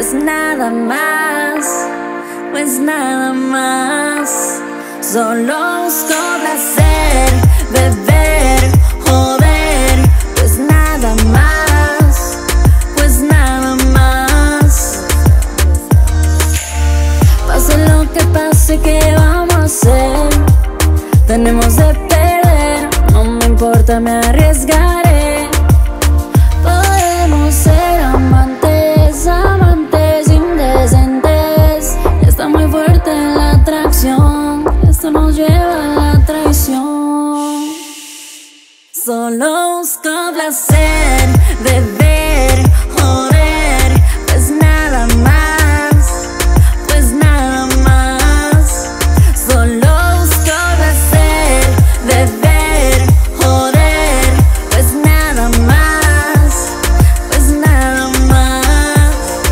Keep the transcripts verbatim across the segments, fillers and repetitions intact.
pues nada más, pues nada más. Solo busco placer, beber, joder, pues nada más, pues nada más. Pase lo que pase, ¿qué vamos a hacer? Tenemos de perder, no me importa, me arriesgaré. Podemos ser amantes, amantes indecentes. Está muy fuerte la atracción, esto nos lleva a la traición. Solo busco placer, beber, joder, pues nada más, pues nada más. Solo busco placer, beber, joder, pues nada más, pues nada más.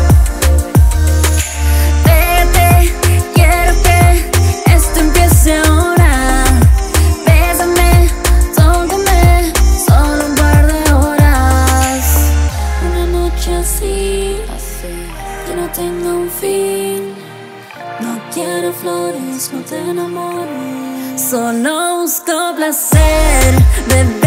Vete, quiero que esto empiece ahora. Bésame, tócame, solo un par de horas. Una noche así, que no tenga un fin. No quiero flores, no te enamores. Solo busco placer, bebé.